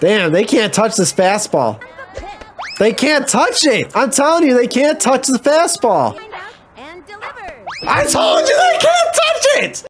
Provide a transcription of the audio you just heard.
Damn, they can't touch this fastball. They can't touch it. I'm telling you, they can't touch the fastball. I told you they can't touch it.